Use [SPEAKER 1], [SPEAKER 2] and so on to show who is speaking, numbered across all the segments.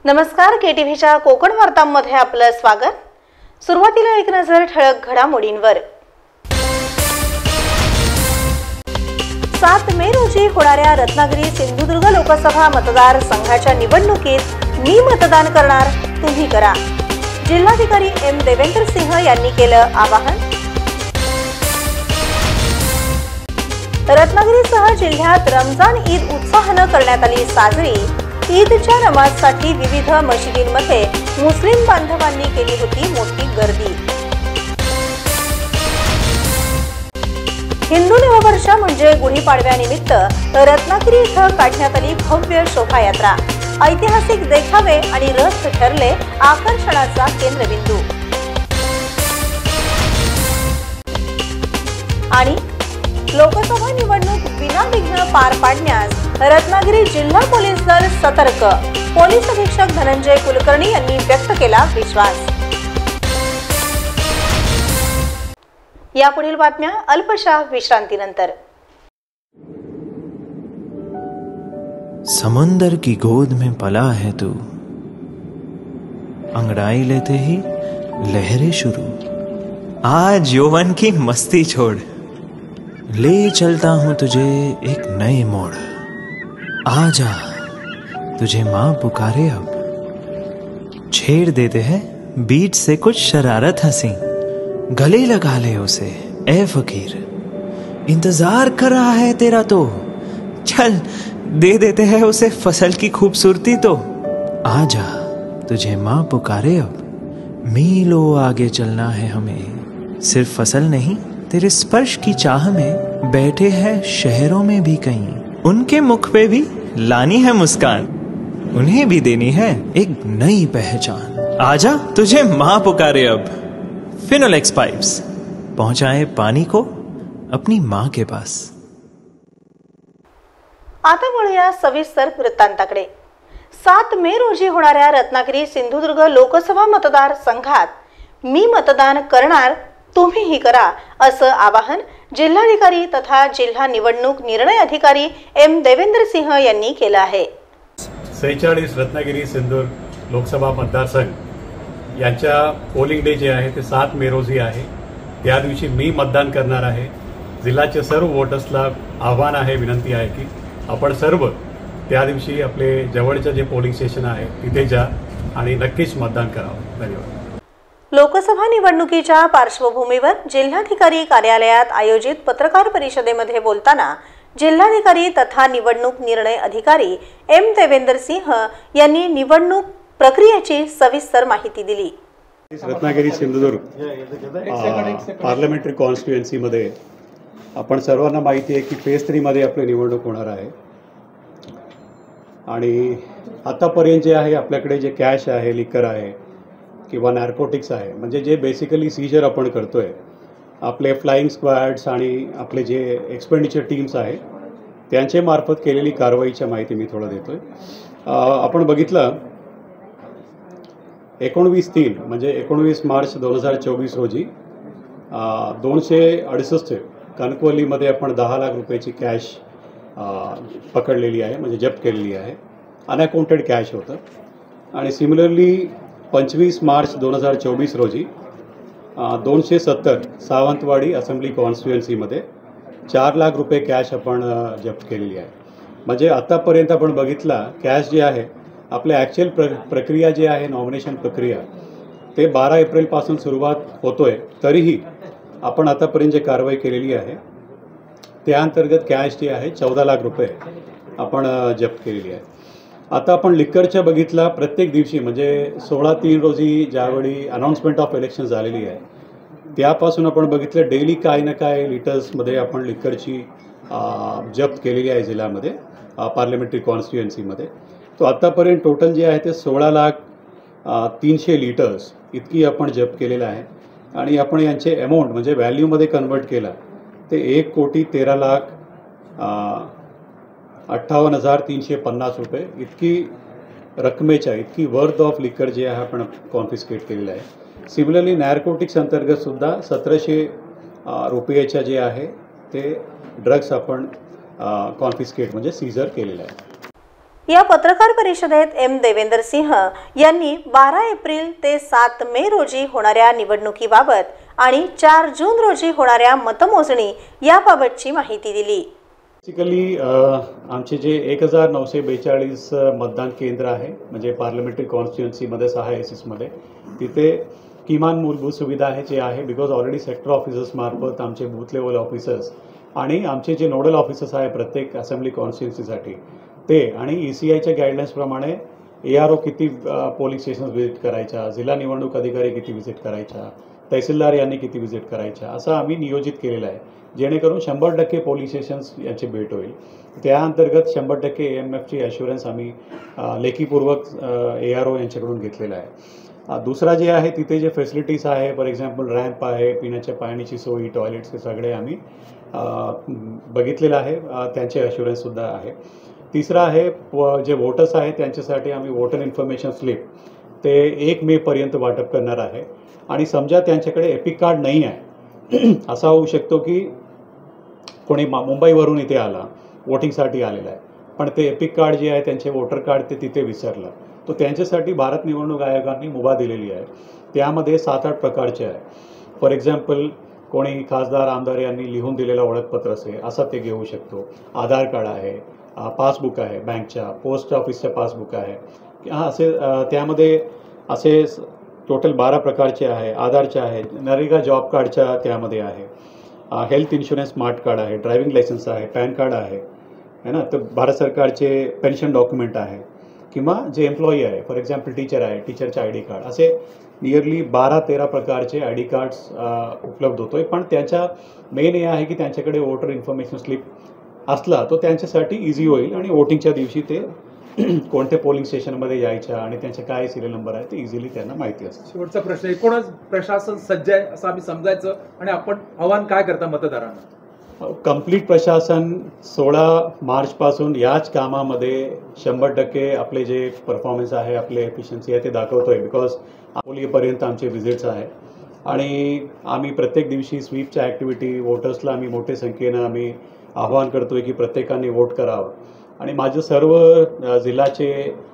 [SPEAKER 1] नमस्कार, केटीव्हीच्या कोकण वार्तांमध्ये आपलं स्वागत। सुरुवातीला एक नजर ठळक घडामोडींवर। 7 मे रोजी होणाऱ्या रत्नागिरी सिंधुदुर्ग लोकसभा मतदारसंघाच्या निवडणुकीत मी मतदान करणार, तुम्ही करा। जिल्हाधिकारी एम देवेंद्र सिंह यांनी केलं आवाहन। रत्नागिरीसह जिल्ह्यात रमजान ईद उत्साहाने करण्यात आली साजरी। ईदच्या नमाजसाठी विविध मशिदींमध्ये मुस्लिम बांधवांनी केली होती मोठी गर्दी। हिंदू नववर्ष म्हणजे गुढीपाडव्यानिमित्त रत्नागिरी इथं काढण्यात आली भव्य शोभायात्रा। ऐतिहासिक देखावे आणि रथ ठरले आकर्षणाचा केंद्रबिंदू। आणि लोकसभा निवडणूक विनाविघ्न पार पाडण्यास रत्नागिरी जिल्हा पोलीस दल सतर्क। पोलीस अधीक्षक धनंजय कुलकर्णी यांनी व्यक्त केला विश्वास। यापुढील बातम्या अल्पशा विश्रांतीनंतर।
[SPEAKER 2] समंदर की गोद में पला है तू, अंगड़ाई लेते ही लहरें शुरू। आज यौवन की मस्ती छोड़, ले चलता हूं तुझे एक नए मोड़। आजा तुझे माँ पुकारे अब, छेड़ देते हैं बीच से कुछ शरारत हंसी। गले लगा ले उसे ए फकीर, इंतजार कर रहा है तेरा तो। चल दे देते हैं उसे फसल की खूबसूरती तो। आजा तुझे माँ पुकारे अब, मीलों आगे चलना है हमें। सिर्फ फसल नहीं, तेरे स्पर्श की चाह में बैठे हैं शहरों में भी कहीं। उनके मुख पे भी लानी है मुस्कान, उन्हें भी देनी है एक नई पहचान। आजा तुझे माँ पुकारे अब। फिनोलेक्स पाइप्स पहुंचाए पानी को अपनी माँ के पास।
[SPEAKER 1] आता वळूया सविस्तर वृत्तांताकडे। 7 मे रोजी होणाऱ्या रत्नागिरी सिंधुदुर्ग लोकसभा मतदारसंघात मी मतदान करणार, तुम्हीही करा, असं आवाहन जिल्हाधिकारी तथा जिल्हा निवडणूक निर्णय अधिकारी एम देवेंद्र सिंह यांनी केलं आहे।
[SPEAKER 3] 46 रत्नागिरी सिंधुदुर्ग लोकसभा मतदारसंघ यांच्या पोलिंग डे जे आहे ते 7 मे रोजी आहे। त्या दिवशी मी मतदान करणार आहे। जिल्ह्याच्या सर्व वोटर्सला आव्हान आहे, विनंती आहे की आपण सर्व त्या दिवशी आपले जवळचे जे पोलिंग स्टेशन आहे तिथे जा आणि नक्कीच मतदान करावं। धन्यवाद।
[SPEAKER 1] लोकसभा निवडणुकीच्या पार्श्वभूमीवर जिल्हाधिकारी कार्यालयात आयोजित पत्रकार परिषदेमध्ये बोलताना जिल्हाधिकारी तथा निवडणूक निर्णय अधिकारी एम देवेंद्र सिंह यांनी निवडणूक प्रक्रियेची सविस्तर माहिती दिली।
[SPEAKER 3] रत्नागिरी सिंधुदुर्ग पार्लमेंटरी कॉन्स्टिट्युएन्सी मध्ये आपण सर्वांना माहिती आहे की फेज 3 मध्ये आपली निवडणूक होणार आहे। आणि आतापर्यंत जे आहे आपल्याकडे जे कॅश आहे, लिकर आहे किंवा नार्कोटिक्स आहे, म्हणजे जे बेसिकली सीजर आपण करतोय, आपले फ्लाइंग स्क्वॅड्स आणि आपले जे एक्सपेंडिचर टीम्स आहे त्यांचे मार्फत केलेली कारवाईची माहिती मी थोडं देतोय। आपण बघितलं 19/3 म्हणजे 19 मार्च 2024 रोजी 268 कणकवलीमध्ये आपण 10 लाख रुपयाची कॅश पकडलेली आहे, म्हणजे जप्त केलेली आहे। अनअकाउंटेड कॅश होतं। आणि सिमिलरली 25 मार्च 2024 रोजी 270 सावंतवाडी असेंब्ली कॉन्स्टिट्युएन्सीमध्ये 4 लाख रुपये कॅश आपण जप्त केलेली आहे। म्हणजे आतापर्यंत आपण बघितला कॅश जे आहे आपल्या ॲक्च्युअल प्रक्रिया जे आहे नॉमिनेशन प्रक्रिया ते 12 एप्रिलपासून सुरुवात होतोय, तरीही आपण आतापर्यंत जे कारवाई केलेली आहे त्या अंतर्गत कॅश जे आहे 14 लाख रुपये आपण जप्त केलेली आहे। आता आपण लिक्करच्या बघितला प्रत्येक दिवशी, म्हणजे 16/3 रोजी ज्यावेळी अनाउन्समेंट ऑफ इलेक्शन झालेली आहे त्यापासून आपण बघितलं डेली काय ना काय लिटर्समध्ये आपण लिक्करची जप्त केलेली आहे जिल्ह्यामध्ये पार्लमेंटरी कॉन्स्टिट्युएन्सीमध्ये। तो आत्तापर्यंत टोटल जे आहे ते 16,03,00,000 लिटर्स इतकी आपण जप्त केलेलं आहे। आणि आपण यांचे अमाऊंट म्हणजे व्हॅल्यूमध्ये कन्वर्ट केला ते 1,13,58,350 रुपये इतकी रकमेच्या इतकी वर्थ ऑफ लिकर जे आहे आपण कॉन्फिस्केट केलेलं आहे। सिमिलरली नार्कोटिक्स अंतर्गत सुद्धा 1,700 रुपयाच्या जे आहे ते ड्रग्स आपण कॉन्फिस्केट म्हणजे सीजर केलेलं आहे।
[SPEAKER 1] या पत्रकार परिषदेत एम देवेंद्र सिंह यांनी 12 एप्रिल ते 7 मे रोजी होणाऱ्या निवडणुकीबाबत आणि 4 जून रोजी होणाऱ्या मतमोजणी याबाबतची माहिती दिली.
[SPEAKER 3] बेसिकली आमचे जे 1942 मतदान केंद्र आहे, म्हणजे पार्लमेंटरी कॉन्स्टिट्युएन्सीमध्ये 6 एसीसमध्ये, तिथे किमान मूलभूत सुविधा आहे जे आहे, बिकॉज ऑलरेडी सेक्टर ऑफिसर्स मार्फत आमचे बूथ लेवल ऑफिसर्स आणि आमचे जे नोडल ऑफिसर्स आहे प्रत्येक असेंब्ली कॉन्स्टिट्युएन्सीसाठी ते आणि ECIच्या गाईडलाईन्सप्रमाणे ARO किती पोलिंग स्टेशन्स व्हिजिट करायच्या, जिल्हा निवडणूक अधिकारी किती व्हिजिट करायच्या, तहसीलदार यांनी किती व्हिजिट करायच्या, असं आम्ही नियोजित केलेलं आहे, जेणेकरून 100% पोलिंग स्टेशन्स यांची भेट होईल. त्या अंतर्गत 100% AMFची ॲश्युरन्स आम्ही लेखीपूर्वक ARO यांच्याकडून घेतलेला आहे. दुसरा जे आहे तिथे जे फॅसिलिटीज आहे, फॉर एक्झाम्पल रॅम्प आहे, पिण्याच्या पाण्याची सोयी, टॉयलेट्स, हे सगळे आम्ही बघितलेलं आहे, त्यांचे ॲश्युरन्ससुद्धा आहे. तिसरा आहे जे वोटर्स आहेत त्यांच्यासाठी आम्ही वोटर इन्फॉर्मेशन स्लिप ते 1 मेपर्यंत वाटप करणार आहे. आणि समजा त्यांच्याकडे एपिक कार्ड नाही आहे, असा होऊ शकतो की कोणी मुंबईवरून इथे आला, वोटिंगसाठी आलेला आहे, पण ते एपिक कार्ड जे आहे त्यांचे वोटर कार्ड ते तिथे विसरलं, तो त्यांच्यासाठी भारत निवडणूक आयोगाने मुभा दिलेली आहे. त्यामध्ये 7-8 प्रकारचे आहे. फॉर एक्झाम्पल कोणी खासदार आमदार यांनी लिहून दिलेलं ओळखपत्र असेल असं ते घेऊ शकतो. आधार कार्ड आहे, पासबुक आहे बँकच्या, पोस्ट ऑफिसच्या पासबुक आहे, असे त्यामध्ये असे टोटल 12 प्रकारचे आहे. आधारचे आहे, नरेगा जॉब कार्डच्या त्यामध्ये आहे, हेल्थ इन्शुरन्स स्मार्ट कार्ड आहे, ड्रायव्हिंग लायसन्स आहे, पॅन कार्ड आहे ना, तर भारत सरकारचे पेन्शन डॉक्युमेंट आहे, किंवा जे एम्प्लॉई आहे, फॉर एक्झाम्पल टीचर आहे, टीचरचे ID कार्ड, असे नियरली 12-13 प्रकारचे ID कार्ड्स उपलब्ध होतो आहे. पण त्याच्या मेन हे आहे की त्यांच्याकडे वोटर इन्फॉर्मेशन स्लिप असला तो त्यांच्यासाठी इझी होईल आणि वोटिंगच्या दिवशी ते कोणत्या पोलिंग स्टेशनमध्ये यायच्या आणि त्यांचे काय सिरियल नंबर आहे ते इझिली त्यांना माहिती असतं.
[SPEAKER 4] शेवटचा प्रश्न, एकूणच प्रशासन सज्ज आहे असं आम्ही समजायचं आणि आपण आव्हान काय करता मतदारांना?
[SPEAKER 3] कंप्लीट प्रशासन 16 मार्चपासून याच कामामध्ये 100% आपले जे परफॉर्मन्स आहे, आपले एफिशियन्सी आहे ते दाखवतो आहे. बिकॉज अकोलीपर्यंत आमचे व्हिजिट्स आहे आणि आम्ही प्रत्येक दिवशी स्वीपच्या ॲक्टिव्हिटी, वोटर्सला आम्ही मोठ्या संख्येनं आम्ही आवाहन करतो आहे की प्रत्येकाने वोट करावं. आणि माझं सर्व जिल्ह्याचे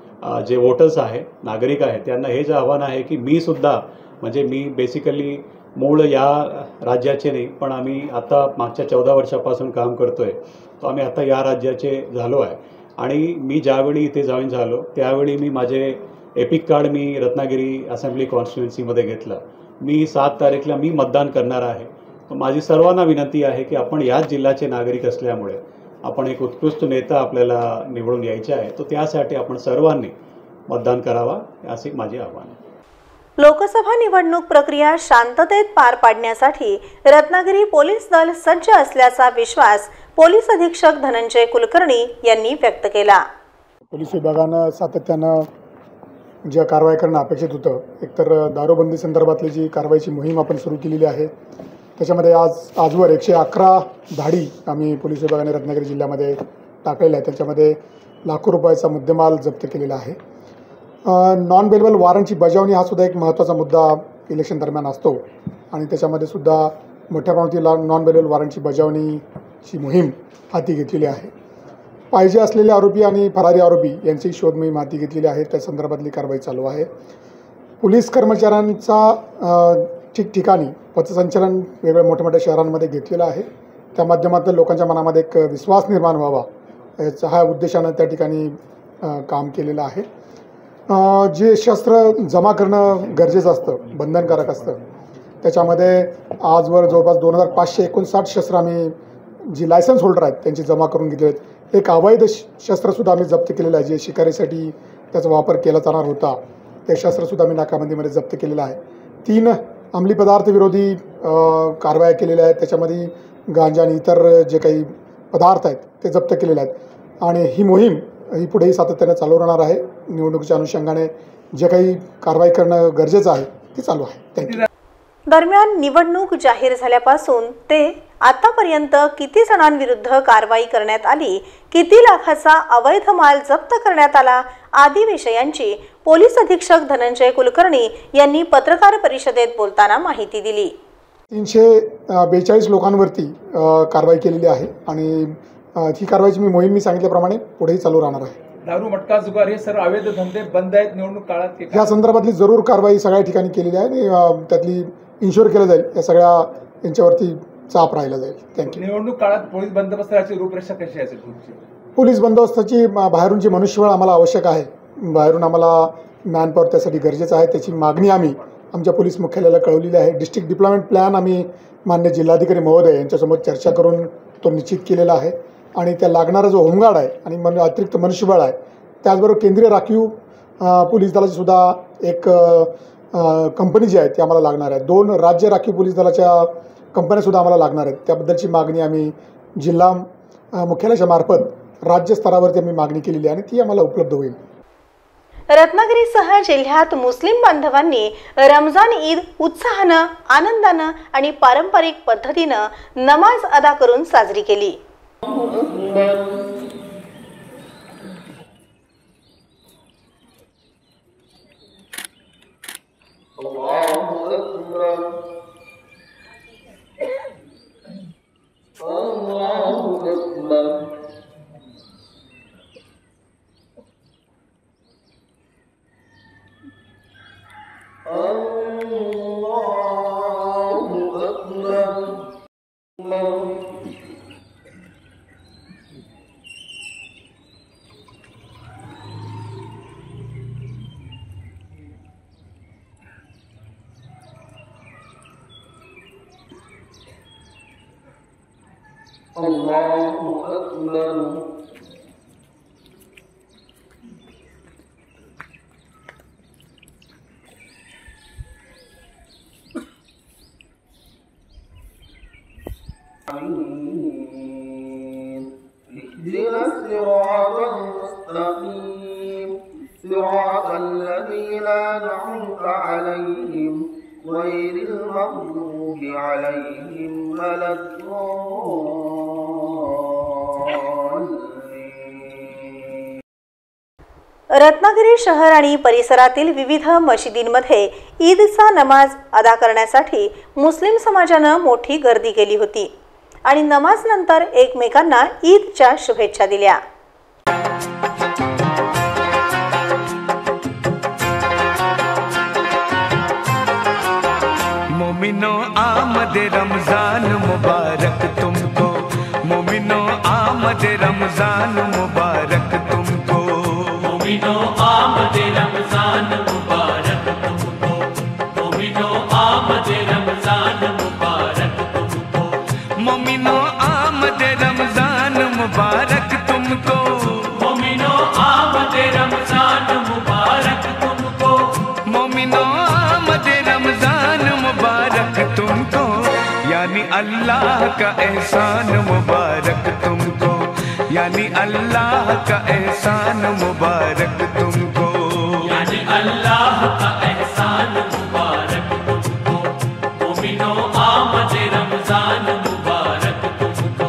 [SPEAKER 3] जे वोटर्स आहे, नागरिक आहेत, त्यांना हे जे आव्हान आहे की मी सुद्धा, म्हणजे मी बेसिकली मूळ या राज्याचे नाही, पण आम्ही आता मागच्या 14 वर्षापासून काम करतो आहे, तो आम्ही आता या राज्याचे झालो आहे. आणि मी ज्यावेळी इथे जॉईन झालो त्यावेळी मी माझे एपिक कार्ड मी रत्नागिरी असेंब्ली कॉन्स्टिट्युएन्सीमध्ये घेतलं. मी 7 तारीखला मी मतदान करणार आहे. माझी सर्वांना विनंती आहे की आपण याच जिल्ह्याचे नागरिक असल्यामुळे आपण एक उत्कृष्ट नेता आपल्याला निवडून यायचे आहे, तो त्यासाठी आपण सर्वांनी मतदान करावा, असे माझे आव्हान आहे.
[SPEAKER 1] लोकसभा निवडणूक प्रक्रिया शांततेत पार पाडण्यासाठी रत्नागिरी पोलीस दल सज्ज असल्याचा विश्वास पोलीस अधीक्षक धनंजय कुलकर्णी यांनी व्यक्त केला.
[SPEAKER 5] पोलीस विभागानं सातत्यानं ज्या कारवाई करणं अपेक्षित होतं, एकतर दारूबंदी संदर्भातली जी कारवाईची मोहीम आपण सुरू केलेली आहे, त्याच्यामध्ये आजवर 111 धाडी आम्ही पोलीस विभागाने रत्नागिरी जिल्ह्यामध्ये टाकलेल्या आहे. त्याच्यामध्ये लाखो रुपयाचा मुद्देमाल जप्त केलेला आहे. नॉन बेलेबल वॉरंटची बजावणी हा सुद्धा एक महत्त्वाचा मुद्दा इलेक्शन दरम्यान असतो आणि त्याच्यामध्ये सुद्धा मोठ्या प्रमाणात नॉन बेलेबल वॉरंटची बजावणीची मोहीम हाती घेतलेली आहे. पाहिजे असलेले आरोपी आणि फरारी आरोपी यांची शोध मोहीम हाती घेतलेली आहे. त्या संदर्भातली कारवाई चालू आहे. पोलीस कर्मचाऱ्यांचा ठिकठिकाणी पथसंचलन वेगवेगळ्या मोठ्या मोठ्या शहरांमध्ये घेतलेलं आहे. त्या माध्यमातून लोकांच्या मनामध्ये एक विश्वास निर्माण व्हावा याचा हा उद्देशानं त्या ठिकाणी काम केलेलं आहे. जे शस्त्र जमा करणं गरजेचं असतं, बंधनकारक असतं, त्याच्यामध्ये आजवर जवळपास 2559 शस्त्र आम्ही जी लायसन्स होल्डर आहेत त्यांची जमा करून घेतले आहेत. एक अवैध शस्त्रसुद्धा आम्ही जप्त केलेलं आहे, जे शिकारीसाठी त्याचा वापर केला जाणार होता, ते शस्त्रसुद्धा आम्ही नाकाबंदीमध्ये जप्त केलेलं आहे. 3 अंमली पदार्थ विरोधी कारवाया केलेल्या आहेत. त्याच्यामध्ये गांजा आणि इतर जे काही पदार्थ आहेत ते जप्त केलेले आहेत आणि ही मोहीम ही पुढेही सातत्याने चालू राहणार आहे. निवडणुकीच्या अनुषंगाने जे काही कारवाई करणं गरजेचं आहे ते चालू आहे. थँक्यू.
[SPEAKER 1] दरम्यान निवडणूक जाहीर झाल्यापासून ते आतापर्यंत किती जणांविरुद्ध कारवाई करण्यात आली, किती लाखाचा अवैध माल जप्त करण्यात आला आदी विषयांची पोलीस अधीक्षक धनंजय कुलकर्णी यांनी पत्रकार परिषदेत बोलताना माहिती दिली.
[SPEAKER 5] 342 लोकांवरती कारवाई केलेली आहे आणि ही कारवाईची मोहीम मी सांगितल्याप्रमाणे पुढेही चालू राहणार आहे.
[SPEAKER 4] दारू मटका जुगार हे सर्व अवैध धंदे बंद आहेत निवडणूक काळात की काय?
[SPEAKER 5] या संदर्भातली जरूर कारवाई सगळ्या ठिकाणी केलेली आहे आणि त्यातली इन्शुअर केलं जाईल, या सगळ्या यांच्यावरती चाप राहिला जाईल. थँक्यू.
[SPEAKER 4] निवडणूक काळात पोलीस बंदोबस्ताची रूपरेषा कशी असेल तुमची?
[SPEAKER 5] पोलीस बंदोबस्ताची बाहेरूनची मनुष्यबळ आम्हाला आवश्यक आहे. बाहेरून आम्हाला मॅनपॉवर त्यासाठी गरजेचं आहे. त्याची मागणी आम्ही आमच्या पोलीस मुख्यालयाला कळवलेली आहे. डिस्ट्रिक्ट डिप्लॉयमेंट प्लॅन आम्ही मान्य जिल्हाधिकारी महोदय यांच्यासोबत चर्चा करून तो निश्चित केलेला आहे आणि त्या लागणारा जो होमगार्ड आहे आणि अतिरिक्त मनुष्यबळ आहे, त्याचबरोबर केंद्रीय राखीव पोलीस दलाची सुद्धा एक कंपनी जी आहे ती आम्हाला लागणार आहे. 2 राज्य राखीव पोलीस दलाच्या कंपन्यासुद्धा आम्हाला लागणार आहेत. त्याबद्दलची मागणी आम्ही जिल्हा मुख्यालयाच्या मार्फत राज्य स्तरावरती आम्ही मागणी केलेली आहे आणि ती आम्हाला उपलब्ध होईल.
[SPEAKER 1] रत्नागिरीसह जिल्ह्यात मुस्लिम बांधवांनी रमजान ईद उत्साहानं, आनंदानं आणि पारंपरिक पद्धतीनं नमाज अदा करून साजरी केली.
[SPEAKER 6] اهدنا الصراط المستقيم صراط الذين أنعمت عليهم غير المغضوب عليهم ولا الضالين.
[SPEAKER 1] रत्नागिरी शहर आणि परिसरातील विविध मशिदींमध्ये ईदचा नमाज अदा करण्यासाठी मुस्लिम समाजानं मोठी गर्दी केली होती आणि नमाज नंतर एकमेकांना ईदच्या शुभेच्छा दिल्या.
[SPEAKER 7] मोमिनो आमद रमजान मुबारक तुमको, मोमिनो आमद रमजान मुबारक तुमको, मोमिनो आमद रमजान मुबारक तुमको, मोमिनो आमद रमजान मुबारक तुमको, मोमिनो आमद रमजान मुबारक तुमको, मोमिनो आमद रमजान मुबारक तुमको, मोमिनो आमद रमजान मुबारक तुमको, यानी अल्लाह का एहसान मुबारक तुमको, यानी अल्लाह का एहसान मुबारक तुमको, यानी अल्लाह का एहसान मुबारक तुमको, मोमिनो आमद रमजान मुबारक तुमको.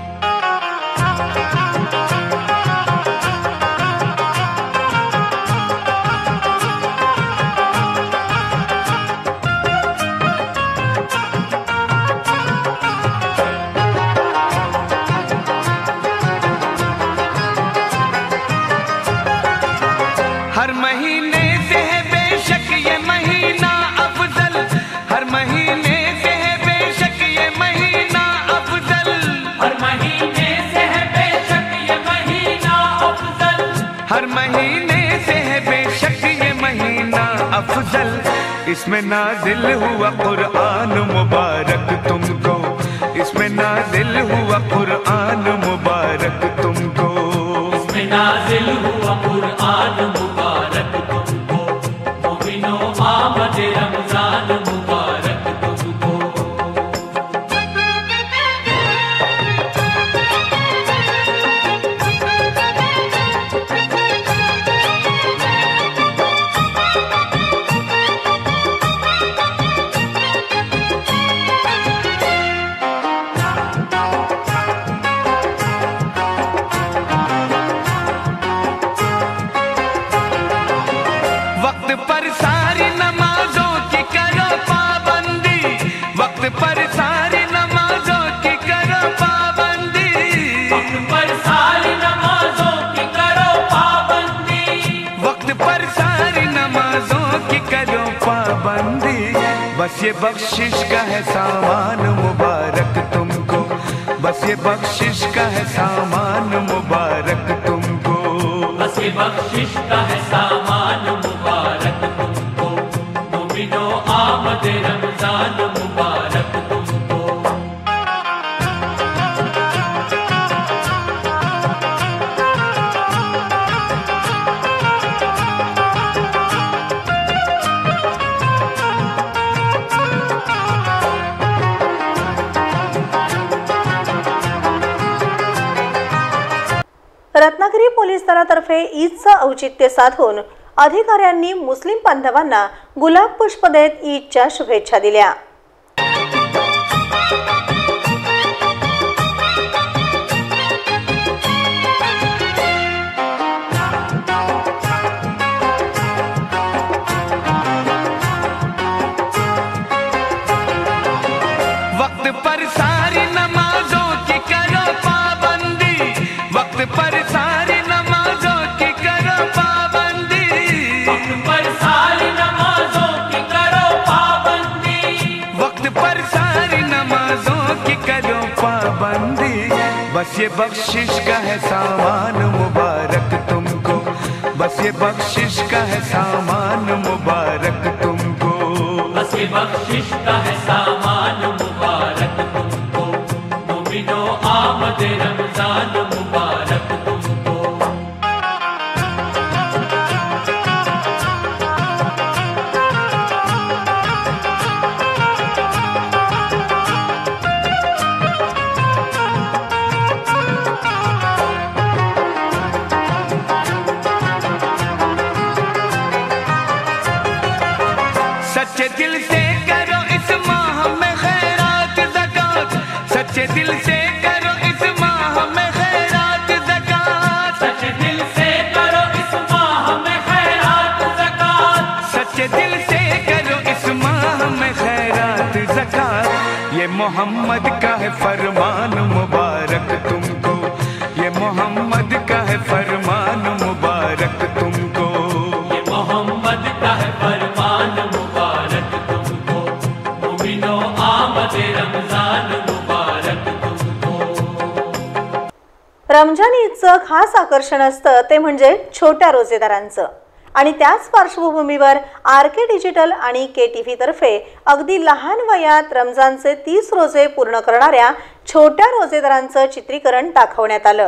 [SPEAKER 7] हर महीने से है बेशक ये महीना अफजल, हर महीने से है बेशक ये महीना अफजल, हर महीने से है बेशक ये महीना अफजल, हर महीने से है बेशक ये महीना अफजल, इसमें नाजिल हुआ कुरान मुबारक तुमको, इसमें नाजिल हुआ कुरान मुबारक तुमको, इसमें नाजिल हुआ कुरान मुबारक तुमको, मोमिनो आमद रमजान मुबारक तुमको. बस ये बख्शिश का है सामान मुबारक तुमको, बस ये बख्शिश का है सामान मुबारक तुमको,
[SPEAKER 8] बस ये बख्शिश का है सामान मुबारक तुमको, मोमिनो आमद रमजान मुबारक तुमको।
[SPEAKER 1] रत्नागिरी पोलीस दलातर्फे ईदचं औचित्य साधून अधिकाऱ्यांनी मुस्लिम बांधवांना गुलाब पुष्प देत ईदच्या शुभेच्छा दिल्या।
[SPEAKER 7] वक्त पर सारी नमाजों की करो पाबंदी, वक्त पर सारी नमाजों की करो पाबंदी,
[SPEAKER 8] वक्त पर सारी नमाजों की करो पाबंदी,
[SPEAKER 7] वक्त पर सारी नमाजों की करो पाबंदी, बस ये बख्शिश का है सामान मुबारक तुमको, बस ये बख्शिश का है सामान मुबारक तुमको,
[SPEAKER 8] बस ये बख्शिश का है सामान मुबारक तुमको, मोमिनो आमद रमजान मुबारक तुमको।
[SPEAKER 7] सच्चे दिल से करो इस माह में खैरात ज़कात, सच्चे दिल से करो इस माह में खैरात ज़कात,
[SPEAKER 8] सच्चे दिल से करो इस माह में खैरात ज़कात,
[SPEAKER 7] सच्चे दिल से करो इस माह में खैरात ज़कात, ये मोहम्मद का है फरमान मुबारक तुमको, ये मोहम्मद का है फरमान मुबारक तुमको,
[SPEAKER 8] ये मोहम्मद का है फरमान मुबारक तुमको, मोमिनो आमद रमजान मुबारक तुमको।
[SPEAKER 1] रमजान ईदचं खास आकर्षण असतं ते म्हणजे छोट्या रोजेदारांचं, आणि त्याच पार्श्वभूमीवर आरके डिजिटल आणि KTV तर्फे अगदी लहान वयात रमजानचे 30 रोजे पूर्ण करणाऱ्या छोट्या रोजेदारांचं चित्रीकरण दाखवण्यात आलं।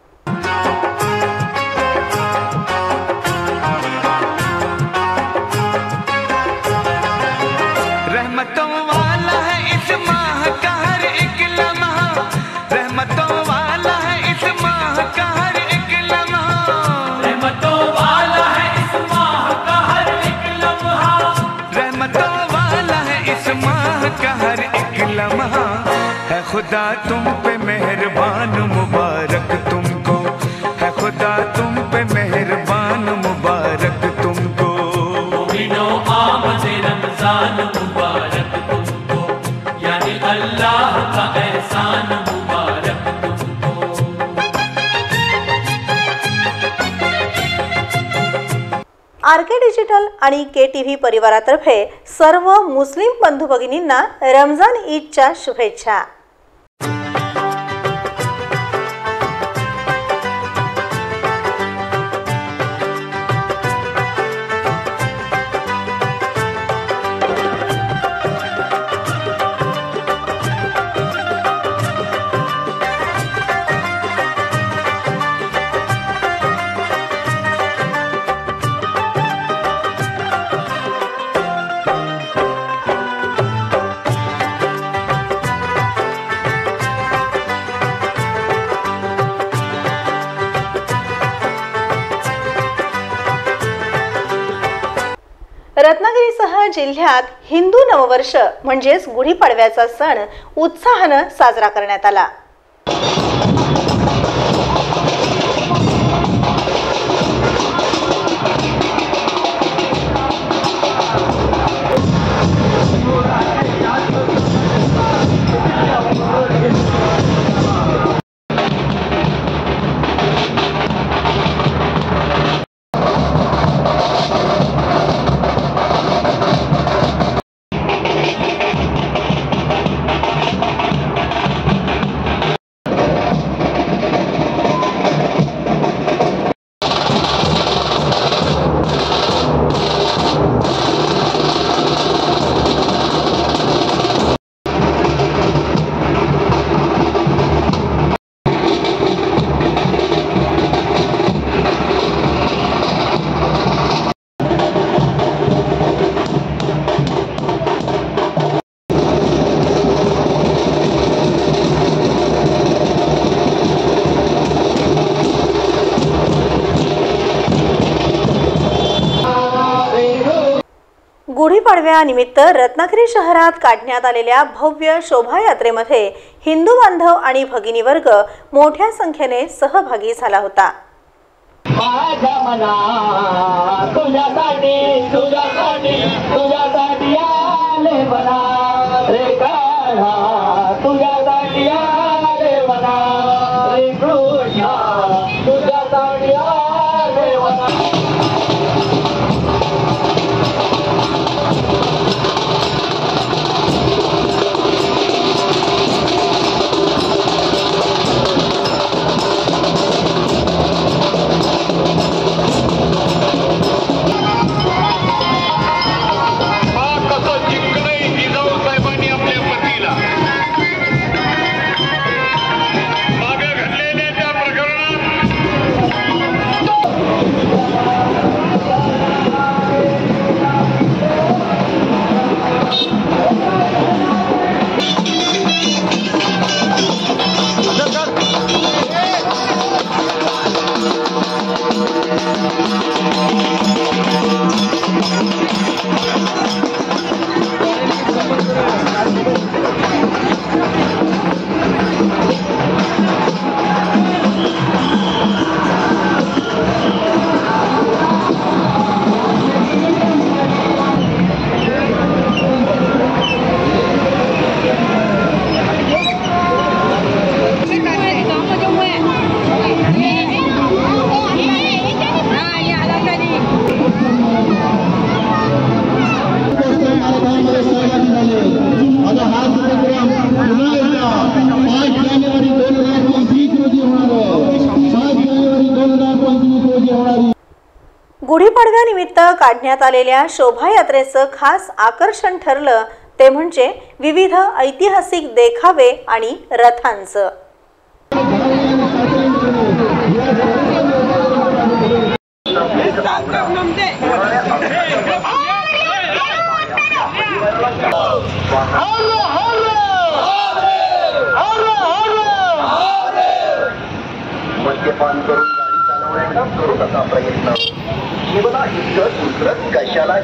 [SPEAKER 7] रहमतों वाला है इस माह का हर एक लम्हा, रहमतों वाला है इस माह का हर एक लम्हा,
[SPEAKER 8] रहमतों वाला है इस माह का हर एक लम्हा,
[SPEAKER 7] रहमतों वाला है इस माह का हर एक लम्हा, है खुदा तुम पे मेहरबान मुबारक तुमको, है खुदा तुम पे मेहरबान मुबारक तुमको,
[SPEAKER 8] मोमिनो आमद रमजान मुबारक तुमको, यानी अल्लाह का एहसान मुबारक तुमको।
[SPEAKER 1] आरके डिजिटल आणि KTV परिवारातर्फे सर्व मुस्लिम बंधू भगिनींना रमजान ईदच्या शुभेच्छा। रत्नागिरीसह जिल्ह्यात हिंदू नववर्ष म्हणजेच गुढीपाडव्याचा सण उत्साहानं साजरा करण्यात आला। गुढीपाडव्यानिमित्त रत्नागिरी शहरात काढण्यात आलेल्या भव्य शोभायात्रेमध्ये हिंदू बांधव आणि भगिनी वर्ग मोठ्या संख्येने सहभागी झाला होता.
[SPEAKER 9] माझ्या मना तुझ्यासाठी तुझ्यासाठी तुझ्यासाठी आले मना रे काढा तुझ्यासाठी आले मना रे कृष्णा तुझ्यासाठी आले मना.
[SPEAKER 1] गुढीपाडव्यानिमित्त काढण्यात आलेल्या शोभायात्रेचं खास आकर्षण ठरलं ते म्हणजे विविध ऐतिहासिक देखावे आणि रथांचं.
[SPEAKER 6] मद्यपान करून गाडी चालवण्याचा करू नका प्रयत्न. जीवना इतकं दुसरं कशाला.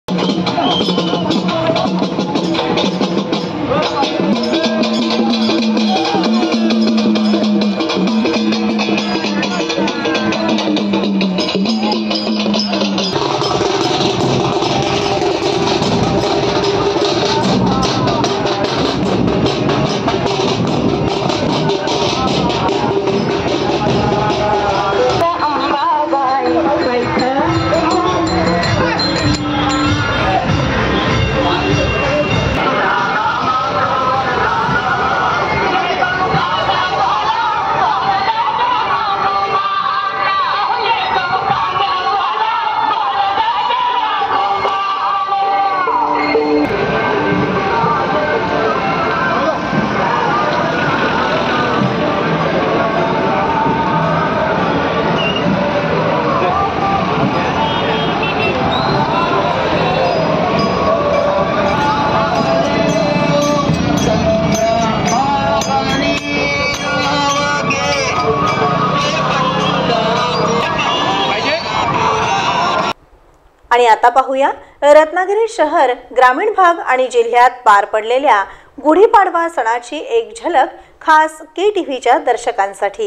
[SPEAKER 1] आणि आता पाहूया रत्नागिरी शहर, ग्रामीण भाग आणि जिल्ह्यात पार पडलेल्या गुढीपाडवा सणाची एक झलक खास KTVच्या दर्शकांसाठी.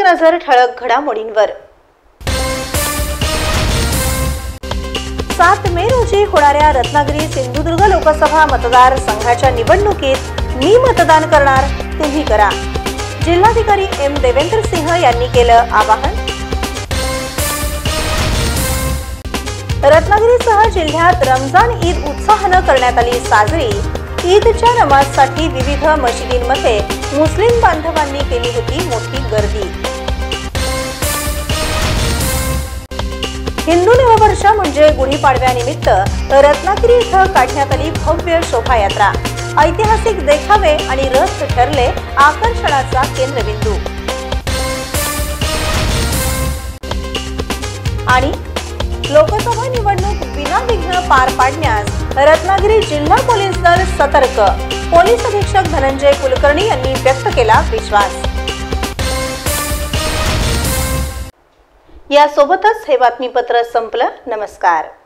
[SPEAKER 1] नजर ठळक घडामोडींवर। 7 मे रोजी होणाऱ्या रत्नागिरी सिंधुदुर्ग लोकसभा मतदारसंघाच्या निवडणुकीत मी मतदान करणार, तुम्ही करा। जिल्हाधिकारी एम देवेंद्र सिंह यांनी केलं आवाहन। रत्नागिरीसह जिल्ह्यात रमजान ईद उत्साहानं करण्यात आली साजरी। ईदच्या नमाजसाठी विविध मशिदींमध्ये मुस्लिम बांधवांनी केली होती मोठी गर्दी। हिंदू नववर्ष म्हणजे गुढीपाडव्यानिमित्त रत्नागिरी इथं काढण्यात आली भव्य शोभायात्रा। ऐतिहासिक देखावे आणि रथ ठरले आकर्षणाचा केंद्रबिंदू। आणि लोकसभा निवडणूक विनाविघ्न पार पाडण्यास रत्नागिरी जिल्हा पोलीस दल सतर्क। पोलीस अधीक्षक धनंजय कुलकर्णी यांनी व्यक्त केला विश्वास। यासोबतच हे बातमीपत्र संपलं। नमस्कार।